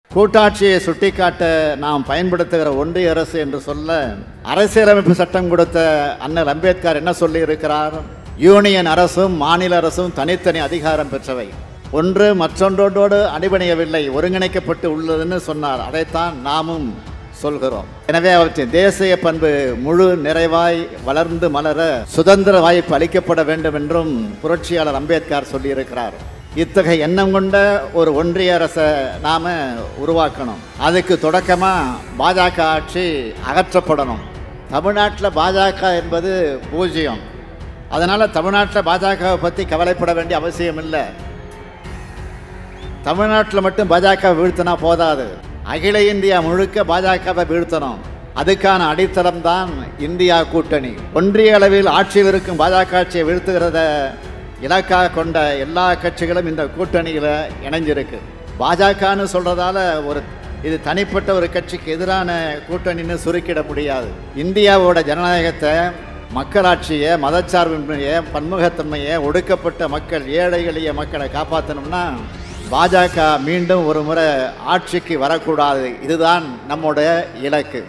கூட்டாட்சியை சுட்டிக்காட்ட நாம் பயன்படுத்துகிற ஒன்றிய அரசு என்று சொல்ல அரசியலமைப்பு சட்டம் கொடுத்த அண்ணல் அம்பேத்கர் என்ன சொல்லி இருக்கிறார்? யூனியன் அரசும் மாநில அரசும் தனித்தனி அதிகாரம் பெற்றவை, ஒன்று மற்றொன்றோடு அடிபணியவில்லை, ஒருங்கிணைக்கப்பட்டு உள்ளதுன்னு சொன்னார். அதைத்தான் நாமும் சொல்கிறோம். எனவே அவற்றின் தேசிய பண்பு முழு நிறைவாய் வளர்ந்து மலர சுதந்திர வாய்ப்பு அளிக்கப்பட வேண்டும் என்றும் புரட்சியாளர் அம்பேத்கர் சொல்லியிருக்கிறார். இத்தகைய எண்ணம் கொண்ட ஒரு ஒன்றிய அரசை நாம உருவாக்கணும். அதுக்கு தொடக்கமாக பாஜக ஆட்சி அகற்றப்படணும். தமிழ்நாட்டில் பாஜக என்பது பூஜ்ஜியம். அதனால் தமிழ்நாட்டில் பாஜகவை பற்றி கவலைப்பட வேண்டிய அவசியம் இல்லை. தமிழ்நாட்டில் மட்டும் பாஜக வீழ்த்தினா போதாது, அகில இந்தியா முழுக்க பாஜகவை வீழ்த்தணும். அதுக்கான அடித்தளம் தான் இந்தியா கூட்டணி. ஒன்றிய அளவில் ஆட்சியில் இருக்கும் பாஜக ஆட்சியை வீழ்த்துகிறத இலக்காக கொண்ட எல்லா கட்சிகளும் இந்த கூட்டணியில் இணைஞ்சிருக்கு. பாஜகன்னு சொல்கிறதால இது தனிப்பட்ட ஒரு கட்சிக்கு எதிரான கூட்டணின்னு சுருக்கிட முடியாது. இந்தியாவோட ஜனநாயகத்தை, மக்களாட்சியை, மதச்சார்பின்மையை, பன்முகத்தன்மையை, ஒடுக்கப்பட்ட மக்கள், ஏழை எளிய மக்களை காப்பாற்றணும்னா பாஜக மீண்டும் ஒரு முறை ஆட்சிக்கு வரக்கூடாது. இதுதான் நம்முடைய இலக்கு.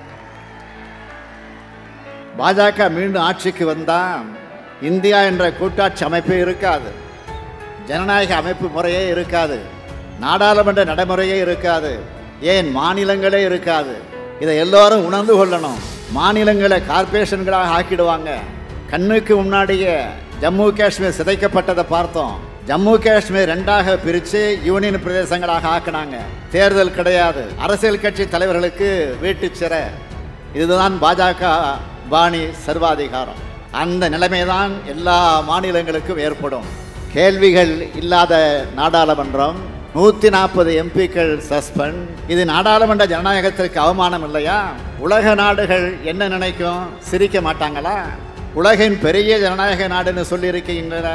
பாஜக மீண்டும் ஆட்சிக்கு வந்தால் இந்தியா என்ற கூட்டாட்சி அமைப்பே இருக்காது, ஜனநாயக அமைப்பு முறையே இருக்காது, நாடாளுமன்ற நடைமுறையே இருக்காது, ஏன் மாநிலங்களே இருக்காது. இதை எல்லோரும் உணர்ந்து கொள்ளணும். மாநிலங்களை கார்பரேஷன்களாக ஆக்கிடுவாங்க. கண்ணுக்கு முன்னாடியே ஜம்மு காஷ்மீர் சிதைக்கப்பட்டதை பார்த்தோம். ஜம்மு காஷ்மீர் ரெண்டாக பிரித்து யூனியன் பிரதேசங்களாக ஆக்கினாங்க. தேர்தல் கிடையாது, அரசியல் கட்சி தலைவர்களுக்கு வீட்டு சிறை. இதுதான் பாஜக பாணி சர்வாதிகாரம். அந்த நிலைமைதான் எல்லா மாநிலங்களுக்கும் ஏற்படும். கேள்விகள் இல்லாத நாடாளுமன்றம், 140 எம்பிக்கள் சஸ்பெண்ட். இது நாடாளுமன்ற ஜனநாயகத்திற்கு அவமானம் இல்லையா? உலக நாடுகள் என்ன நினைக்கும்? சிரிக்க மாட்டாங்களா? உலகின் பெரிய ஜனநாயக நாடுன்னு சொல்லியிருக்கின்றன.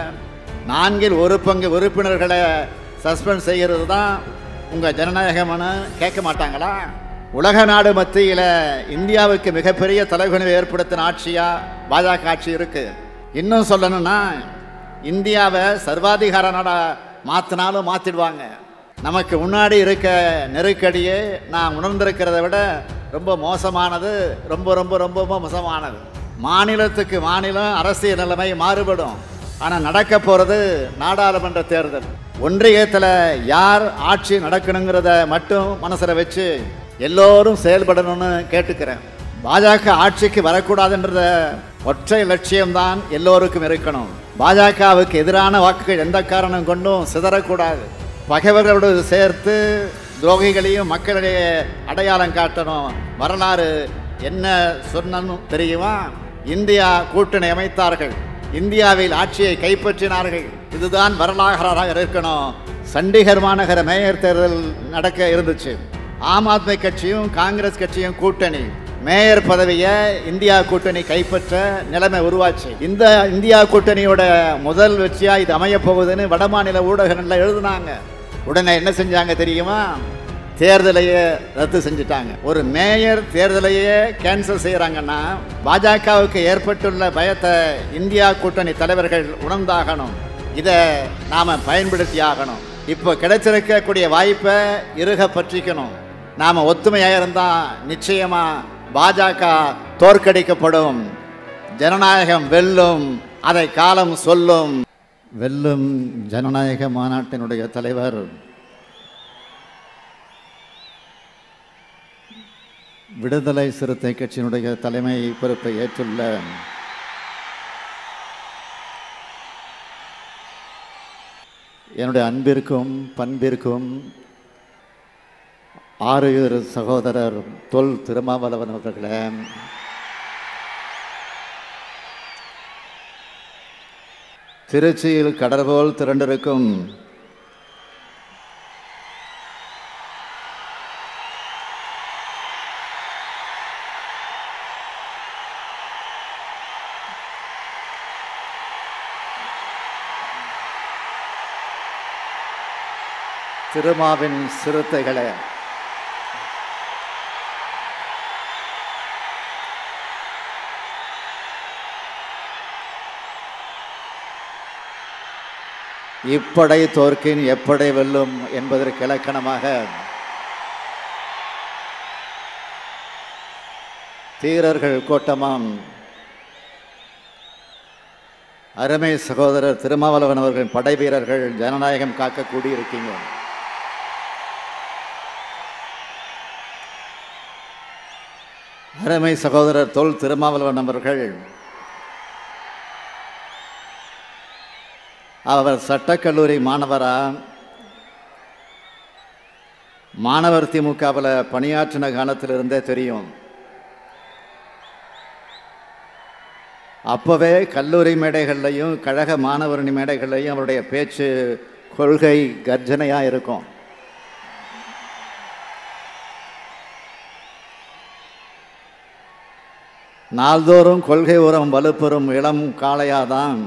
4/1 உறுப்பினர்களை சஸ்பெண்ட் செய்கிறது தான் உங்கள் ஜனநாயகம்னு கேட்க மாட்டாங்களா? உலக நாடு மத்தியில் இந்தியாவுக்கு மிகப்பெரிய தலைகுனிவை ஏற்படுத்தின ஆட்சியாக பாஜக ஆட்சி இருக்குது. இன்னும் சொல்லணும்னா இந்தியாவை சர்வாதிகார நாடாக மாற்றினாலும் மாற்றிடுவாங்க. நமக்கு முன்னாடி இருக்க நெருக்கடியே நான் உணர்ந்திருக்கிறத விட ரொம்ப மோசமானது, ரொம்ப ரொம்ப ரொம்ப மோசமானது. மாநிலத்துக்கு மாநிலம் அரசியல் நிலைமை மாறுபடும். ஆனால் நடக்க போகிறது நாடாளுமன்ற தேர்தல். ஒன்றியத்தில் யார் ஆட்சி நடக்கணுங்கிறத மட்டும் மனசில் வச்சு எல்லோரும் செயல்படணும்னு கேட்டுக்கிறேன். பாஜக ஆட்சிக்கு வரக்கூடாதுன்றத ஒற்றை லட்சியம்தான் எல்லோருக்கும் இருக்கணும். பாஜகவுக்கு எதிரான வாக்குகள் எந்த காரணம் கொண்டும் சிதறக்கூடாது. பகைவர்களோடு சேர்த்து துரோகிகளையும் மக்களிடையே அடையாளம் காட்டணும். வரலாறு என்ன சொன்னனும் தெரியுமா? இந்தியா கூட்டணி அமைத்தார்கள், இந்தியாவில் ஆட்சியை கைப்பற்றினார்கள். இதுதான் வரலாறாக இருக்கணும். சண்டிகர் மாநகர மேயர் தேர்தல் நடக்க இருந்துச்சு. ஆம் ஆத்மி கட்சியும் காங்கிரஸ் கட்சியும் கூட்டணி. மேயர் பதவியை இந்தியா கூட்டணி கைப்பற்ற நிலைமை உருவாச்சு. இந்த இந்தியா கூட்டணியோட முதல் வெற்றியா இது அமைய போகுதுன்னு வடமாநில ஊடகங்கள்ல எழுதுனாங்க. உடனே என்ன செஞ்சாங்க தெரியுமா? தேர்தலையே ரத்து செஞ்சுட்டாங்க. ஒரு மேயர் தேர்தலையே கேன்சல் செய்கிறாங்கன்னா பாஜகவுக்கு ஏற்பட்டுள்ள பயத்தை இந்தியா கூட்டணி தலைவர்கள் உணர்ந்தாகணும். இதை நாம் பயன்படுத்தி ஆகணும். இப்போ கிடைச்சிருக்கக்கூடிய வாய்ப்பை இறுக பற்றிக்கணும். நாம் ஒத்துமையாக இருந்தால் நிச்சயமாக பாஜக தோற்கடிக்கப்படும். ஜனநாயகம் வெல்லும், அதை காலம் சொல்லும். வெல்லும் ஜனநாயக மாநாட்டினுடைய தலைவர் விடுதலை சிறுத்தை கட்சியினுடைய தலைமை பொறுப்பை ஏற்றுள்ள என்னுடைய அன்பிற்கும் பண்பிற்கும் ஆறுயிர் சகோதரர் தொல் திருமாவளவன் அவர்களே, திருச்சியில் கடற்போல் திரண்டிருக்கும் திருமாவின் சிறுத்தைகளே, இப்படை தோற்கின் எப்படை வெல்லும் என்பதற்கு இலக்கணமாக தீரர்கள் கோட்டமாம் அருமை சகோதரர் திருமாவளவன் அவர்களின் படை வீரர்கள் ஜனநாயகம் காக்க கூடியிருக்கீங்க. அருமை சகோதரர் தொல் திருமாவளவன் அவர்கள் அவர் சட்டக்கல்லூரி மாணவரா, மாணவர் திமுகவில் பணியாற்றின காலத்திலிருந்தே தெரியும். அப்போவே கல்லூரி மேடைகள்லையும் கழக மாணவரணி மேடைகள்லையும் அவருடைய பேச்சு கொள்கை கர்ஜனையாக இருக்கும். நாள்தோறும் கொள்கை உரம் வலுப்பெறும் இளம் காளையாதான்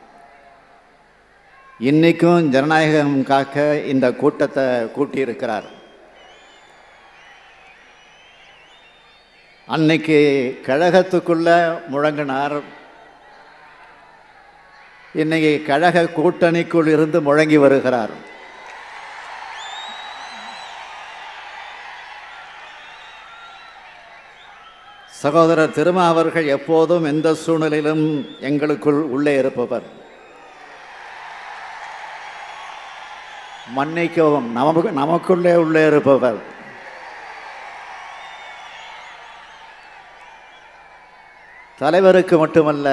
இன்னைக்கும் ஜனநாயகம் காக்க இந்த கூட்டத்தை கூட்டியிருக்கிறார். அன்னைக்கு கழகத்துக்குள்ள முழங்கினார், இன்னைக்கு கழக கூட்டணிக்குள் இருந்து முழங்கி வருகிறார். சகோதரர் திருமா அவர்கள் எப்போதும் எந்த சூழ்நிலையிலும் எங்களுக்குள் உள்ளே இருப்பவர். மன்னிக்கவும், நமக்குள்ளே உள்ளே இருப்பவர். தலைவருக்கு மட்டுமல்ல,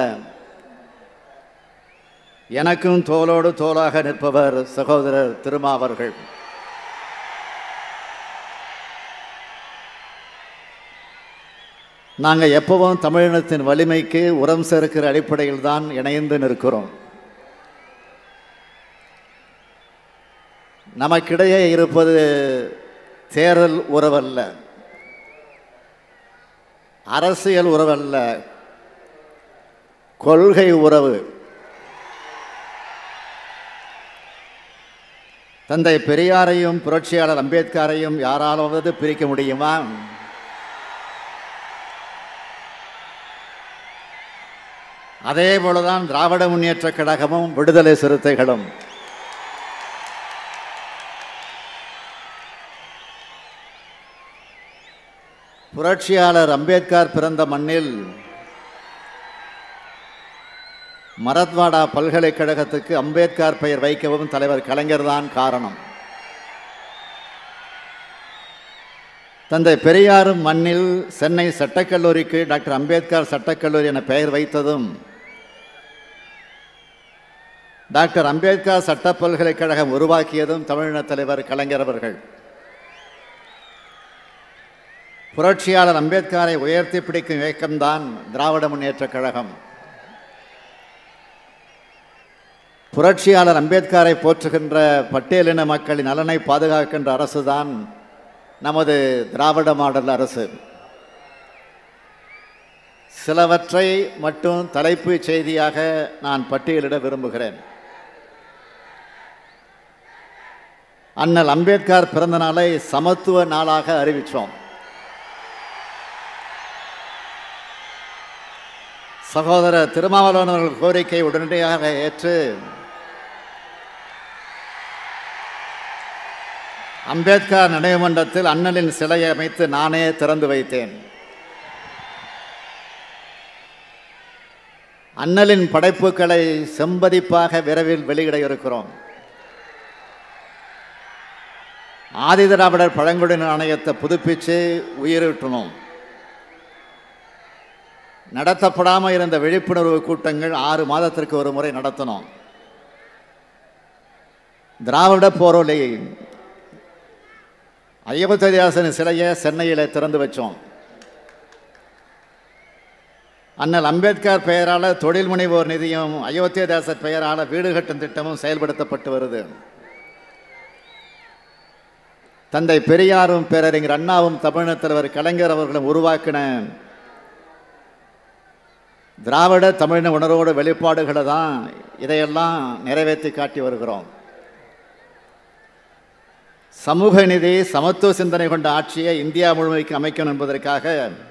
எனக்கும் தோளோடு தோளாக நிற்பவர் சகோதரர் திருமா அவர்கள். நாங்கள் எப்பவும் தமிழினத்தின் வலிமைக்கு உரம் சேர்க்கிற அடிப்படையில் தான் இணைந்து நிற்கிறோம். நமக்கிடையே இருப்பது தேர்தல் உறவல்ல, அரசியல் உறவல்ல, கொள்கை உறவு. தந்தை பெரியாரையும் புரட்சியாளர் அம்பேத்கரையும் யாராலாவது பிரிக்க முடியுமா? அதே போலதான் திராவிட முன்னேற்றக் கழகமும் விடுதலை சிறுத்தைகளும். புரட்சியாளர் அம்பேத்கர் பிறந்த மண்ணில் மராத்வாடா பல்கலைக்கழகத்துக்கு அம்பேத்கர் பெயர் வைக்கவும் தலைவர் கலைஞர் தான் காரணம். தந்தை பெரியாரும் மண்ணில் சென்னை சட்டக்கல்லூரிக்கு டாக்டர் அம்பேத்கர் சட்டக்கல்லூரி என பெயர் வைத்ததும் டாக்டர் அம்பேத்கர் சட்ட பல்கலைக்கழகம் உருவாக்கியதும் தமிழின தலைவர் கலைஞர் அவர்கள். புரட்சியாளர் அம்பேத்கரை உயர்த்தி பிடிக்கும் இயக்கம்தான் திராவிட முன்னேற்றக் கழகம். புரட்சியாளர் அம்பேத்கரை போற்றுகின்ற பட்டியலின மக்களின் நலனை பாதுகாக்கின்ற அரசுதான் நமது திராவிட மாடல் அரசு. சிலவற்றை மட்டும் தலைப்பு செய்தியாக நான் பட்டியலிட விரும்புகிறேன். அண்ணல் அம்பேத்கர் பிறந்த நாளை சமத்துவ நாளாக அறிவித்தோம். சகோதரர் திருமாவளவன் அவர்கள் கோரிக்கை உடனடியாக ஏற்று அம்பேத்கர் நினைவு மன்றத்தில் அண்ணலின் சிலையை அமைத்து நானே திறந்து வைத்தேன். அண்ணலின் படைப்புகளை செம்பதிப்பாக விரைவில் வெளியிட இருக்கிறோம். ஆதிதிராவிடர் பழங்குடியினர் ஆணையத்தை புதுப்பித்து உயிரிட்டணும். நடத்தப்படாமல் இருந்த விழிப்புணர்வு கூட்டங்கள் 6 மாதத்திற்கு ஒரு முறை நடத்தணும். திராவிட போரொலி அயோத்திதாசன் சிலையை சென்னையில் திறந்து வச்சோம். அண்ணல் அம்பேத்கர் பெயரால் தொழில் முனைவோர் நிதியம், அயோத்திதாசர் பெயரால் வீடு கட்டும் திட்டமும் செயல்படுத்தப்பட்டு வருது. தந்தை பெரியாரும் பேரறிஞர் அண்ணாவும் தமிழின தலைவர் கலைஞர் அவர்களும் உருவாக்கின திராவிட தமிழின உணர்வோட வெளிப்பாடுகளை தான் இதையெல்லாம் நிறைவேற்றி காட்டி வருகிறோம். சமூக நீதி, சமத்துவ சிந்தனை கொண்ட ஆட்சியை இந்தியா முழுமைக்கு அமைக்கணும் என்பதற்காக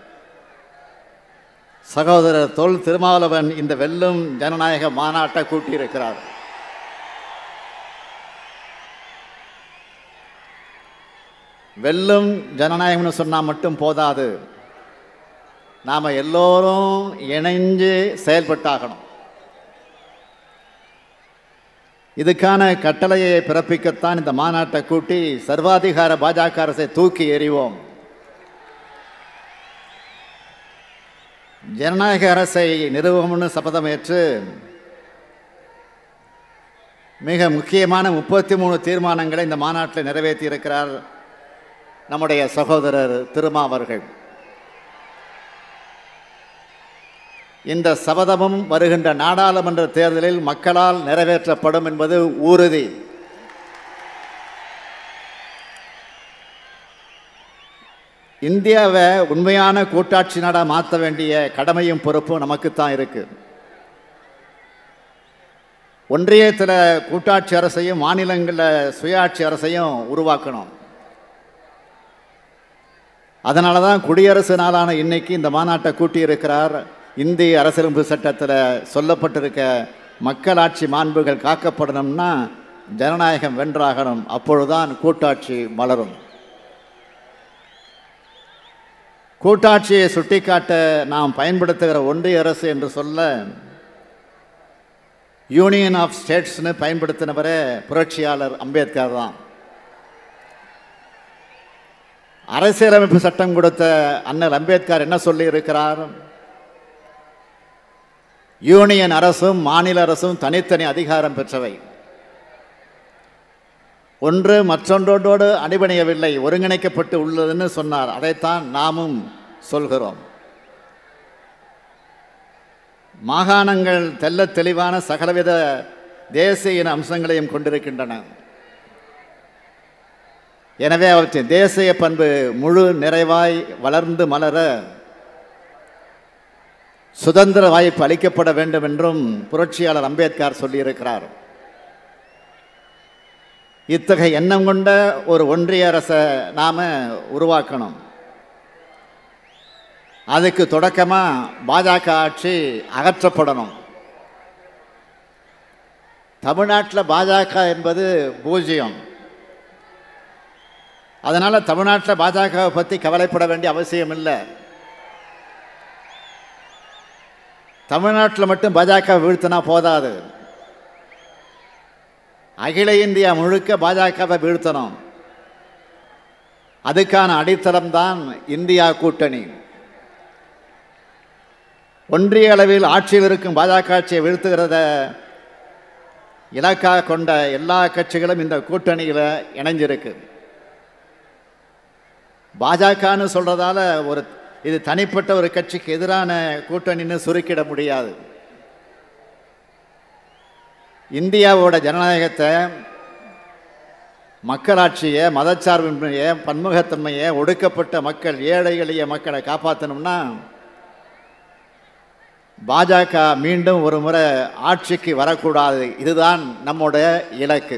சகோதரர் தொல் திருமாவளவன் இந்த வெல்லும் ஜனநாயக மாநாட்டை கூட்டியிருக்கிறார். வெல்லும் ஜனநாயகம்னு சொன்னால் மட்டும் போதாது. நாம் எல்லோரும் இணைஞ்சு செயல்பட்டாகணும். இதுக்கான கட்டளையை பிறப்பிக்கத்தான் இந்த மாநாட்டை கூட்டி சர்வாதிகார பாஜக அரசை தூக்கி எறிவோம், ஜனநாயக அரசை நிறுவனம்னு சபதமேற்று மிக முக்கியமான 33 தீர்மானங்களை இந்த மாநாட்டில் நிறைவேற்றி இருக்கிறார் நம்முடைய சகோதரர் திருமா அவர்கள். இந்த சபதமும் வருகின்ற நாடாளுமன்ற தேர்தலில் மக்களால் நிறைவேற்றப்படும் என்பது உறுதி. இந்தியாவை உண்மையான கூட்டாட்சி நாடாக மாற்ற வேண்டிய கடமையும் பொறுப்பும் நமக்குத்தான் இருக்கு. ஒன்றியத்தில் கூட்டாட்சி அரசையும் மாநிலங்களில் சுயாட்சி அரசையும் உருவாக்கணும். அதனால தான் குடியரசு நாளான இன்னைக்கு இந்த மாநாட்டை கூட்டியிருக்கிறார். இந்திய அரசியலமைப்பு சட்டத்தில் சொல்லப்பட்டிருக்க மக்களாட்சி மாண்புகள் காக்கப்படணும்னா ஜனநாயகம் வென்றாகணும். அப்பொழுதுதான் கூட்டாட்சி மலரும். கூட்டாட்சியை சுட்டிக்காட்ட நாம் பயன்படுத்துகிற ஒன்றிய அரசு என்று சொல்ல யூனியன் ஆஃப் ஸ்டேட்ஸ்னு பயன்படுத்தினவரே புரட்சியாளர் அம்பேத்கர் தான். அரசியலமைப்பு சட்டம் கொடுத்த அண்ணல் அம்பேத்கர் என்ன சொல்லி இருக்கிறார்? யூனியன் அரசும் மாநில அரசும் தனித்தனி அதிகாரம் பெற்றவை, ஒன்று மற்றொன்றோடு அடிபணியவில்லை, ஒருங்கிணைக்கப்பட்டு உள்ளதுன்னு சொன்னார். அதைத்தான் நாமும் சொல்கிறோம். மாகாணங்கள் தெல்ல தெளிவான சகலவித தேசிய இன அம்சங்களையும் கொண்டிருக்கின்றன. எனவே அவற்றின் தேசிய பண்பு முழு நிறைவாய் வளர்ந்து மலர சுதந்திர வாய்ப்பு அளிக்கப்பட வேண்டும் என்றும் புரட்சியாளர் அம்பேத்கர் சொல்லியிருக்கிறார். இத்தகைய எண்ணம் கொண்ட ஒரு ஒன்றிய அரசை நாம் உருவாக்கணும். அதுக்கு தொடக்கமாக பாஜக ஆட்சி அகற்றப்படணும். தமிழ்நாட்டில் பாஜக என்பது பூஜ்ஜியம். அதனால் தமிழ்நாட்டில் பாஜகவை பற்றி கவலைப்பட வேண்டிய அவசியம் இல்லை. தமிழ்நாட்டில் மட்டும் பாஜக வீழ்த்தினா போதாது, அகில இந்தியா முழுக்க பாஜகவை வீழ்த்தணும். அதுக்கான அடித்தளம் தான் இந்தியா கூட்டணி. ஒன்றிய அளவில் ஆட்சியில் இருக்கும் பாஜக ஆட்சியை வீழ்த்துகிறத இலக்காக கொண்ட எல்லா கட்சிகளும் இந்த கூட்டணியில் இணைஞ்சிருக்கு. பாஜகன்னு சொல்கிறதால இது தனிப்பட்ட ஒரு கட்சிக்கு எதிரான கூட்டணின்னு சுருக்கிட முடியாது. இந்தியாவோட ஜனநாயகத்தை, மக்களாட்சியை, மதச்சார்பின்மையை, பன்முகத்தன்மையை, ஒடுக்கப்பட்ட மக்கள், ஏழை எளிய மக்களை காப்பாற்றணும்னா பாஜக மீண்டும் ஒரு முறை ஆட்சிக்கு வரக்கூடாது. இதுதான் நம்முடைய இலக்கு.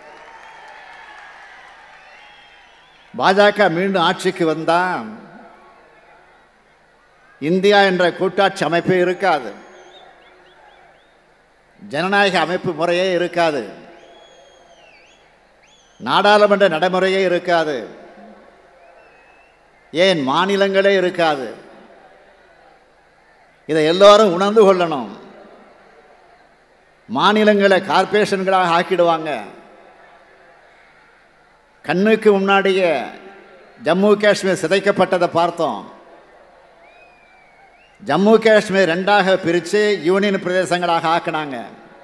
பாஜக மீண்டும் ஆட்சிக்கு வந்தால் இந்தியா என்ற கூட்டாட்சி அமைப்பே இருக்காது, ஜனநாயக அமைப்பு முறையே இருக்காது, நாடாளுமன்ற நடைமுறையே இருக்காது, ஏன் மாநிலங்களே இருக்காது. இதை எல்லோரும் உணர்ந்து கொள்ளணும். மாநிலங்களை கார்ப்பரேஷன்களாக ஆக்கிடுவாங்க. கண்ணுக்கு முன்னாடியே ஜம்மு காஷ்மீர் சிதைக்கப்பட்டதை பார்த்தோம். ஜம்மு காஷ்மீர் 2ஆக பிரித்து யூனியன் பிரதேசங்களாக ஆக்கினாங்க.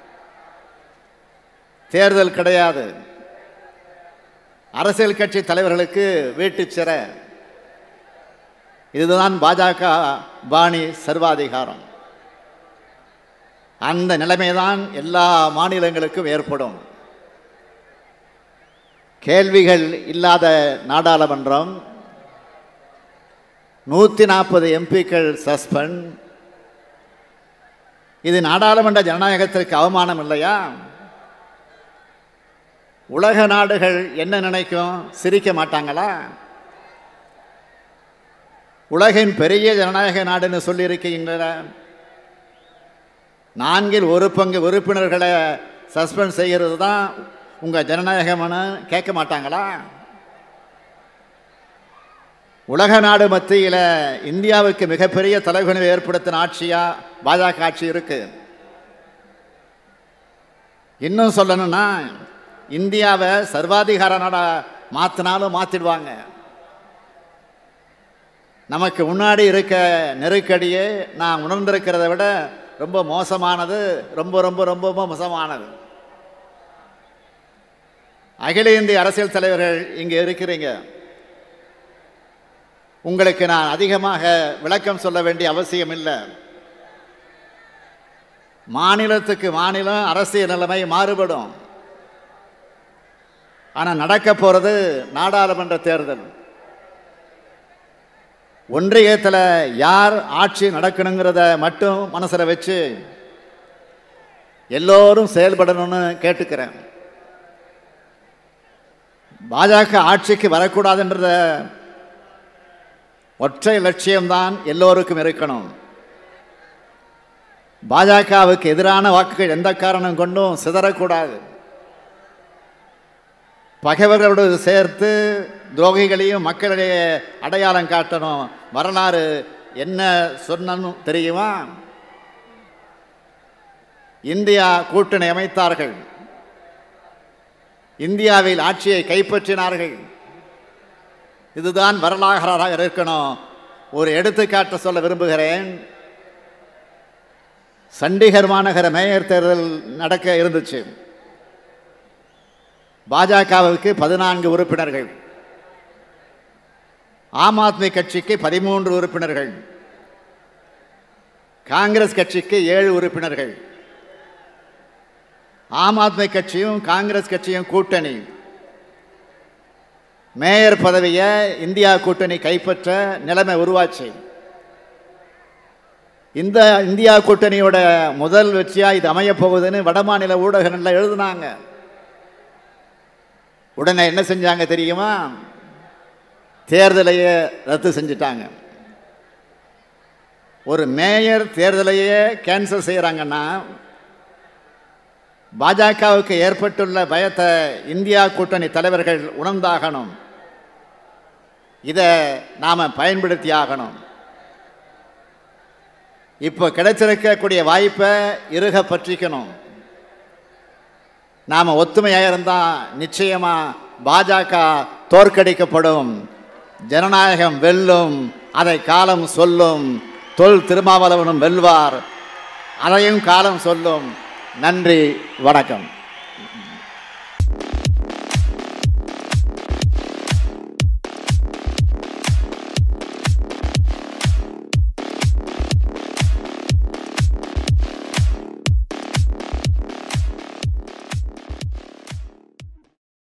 தேர்தல் கிடையாது, அரசியல் கட்சி தலைவர்களுக்கு வீட்டு சிறை. இதுதான் பாஜக பாணி சர்வாதிகாரம். அந்த நிலைமைதான் எல்லா மாநிலங்களுக்கும் ஏற்படும். கேள்விகள் இல்லாத நாடாளுமன்றம், 140 எம்பிக்கள் சஸ்பெண்ட். இது நாடாளுமன்ற ஜனநாயகத்திற்கு அவமானம் இல்லையா? உலக நாடுகள் என்ன நினைக்கும்? சிரிக்க மாட்டாங்களா? உலகின் பெரிய ஜனநாயக நாடுன்னு சொல்லியிருக்கின்ற 1/4 உறுப்பினர்களை சஸ்பெண்ட் செய்கிறது தான் உங்கள் ஜனநாயகம்னு கேட்க மாட்டாங்களா? உலக நாடு மத்தியில் இந்தியாவுக்கு மிகப்பெரிய தலைகுனிவை ஏற்படுத்தின ஆட்சியாக பாஜக ஆட்சி இருக்கு. இன்னும் சொல்லணும்னா இந்தியாவை சர்வாதிகார நாடாக மாற்றினாலும் மாற்றிடுவாங்க. நமக்கு முன்னாடி இருக்க நெருக்கடியே நான் உணர்ந்திருக்கிறத விட ரொம்ப மோசமானது, ரொம்ப ரொம்ப ரொம்ப மோசமானது. அகில இந்திய அரசியல் தலைவர்கள் இங்கே இருக்கிறீங்க. உங்களுக்கு நான் அதிகமாக விளக்கம் சொல்ல வேண்டிய அவசியம் இல்லை. மாநிலத்துக்கு மாநிலம் அரசியல் நிலைமை மாறுபடும். ஆனால் நடக்க போகிறது நாடாளுமன்ற தேர்தல். ஒன்றியத்தில் யார் ஆட்சி நடக்கணுங்கிறத மட்டும் மனசில் வச்சு எல்லோரும் செயல்படணும்னு கேட்டுக்கிறேன். பாஜக ஆட்சிக்கு வரக்கூடாதுன்றத ஒற்றை லட்சியம்தான் எல்லோருக்கும் இருக்கணும். பாஜகவுக்கு எதிரான வாக்குகள் எந்த காரணம் கொண்டும் சிதறக்கூடாது. பகைவர்களோடு சேர்த்து துரோகிகளையும் மக்களிடையே அடையாளம் காட்டணும். வரலாறு என்ன சொன்னு தெரியுமா? இந்தியா கூட்டணி அமைத்தார்கள், இந்தியாவில் ஆட்சியை கைப்பற்றினார்கள். இதுதான் வரலாறாக இருக்கணும். ஒரு எடுத்துக்காட்டு சொல்ல விரும்புகிறேன். சண்டிகர் மாநகர மேயர் தேர்தல் நடக்க இருந்துச்சு. பாஜகவுக்கு 14 உறுப்பினர்கள், ஆம் ஆத்மி கட்சிக்கு 13 உறுப்பினர்கள், காங்கிரஸ் கட்சிக்கு 7 உறுப்பினர்கள். ஆம் ஆத்மி கட்சியும் காங்கிரஸ் கட்சியும் கூட்டணி. மேயர் பதவியை இந்தியா கூட்டணி கைப்பற்ற நிலைமை உருவாச்சு. இந்த இந்தியா கூட்டணியோட முதல் வெற்றியாக இது அமையப் போகுதுன்னு வடமாநில ஊடகங்கள் எழுதுனாங்க. உடனே என்ன செஞ்சாங்க தெரியுமா? தேர்தலையே ரத்து செஞ்சிட்டாங்க. ஒரு மேயர் தேர்தலையே கேன்சல் செய்கிறாங்கன்னா பாஜகவுக்கு ஏற்பட்டுள்ள பயத்தை இந்தியா கூட்டணி தலைவர்கள் உணர்ந்தாகணும். இதை நாம் பயன்படுத்தி ஆகணும். இப்போ கிடைச்சிருக்கக்கூடிய வாய்ப்பை இறுக பற்றிக்கணும். நாம் ஒத்துமையாக இருந்தால் நிச்சயமாக பாஜக தோற்கடிக்கப்படும். ஜனநாயகம் வெல்லும். அதை காலம் சொல்லும். தொல் திருமாவளவனும் வெல்வார். அதையும் காலம் சொல்லும். நன்றி, வணக்கம்.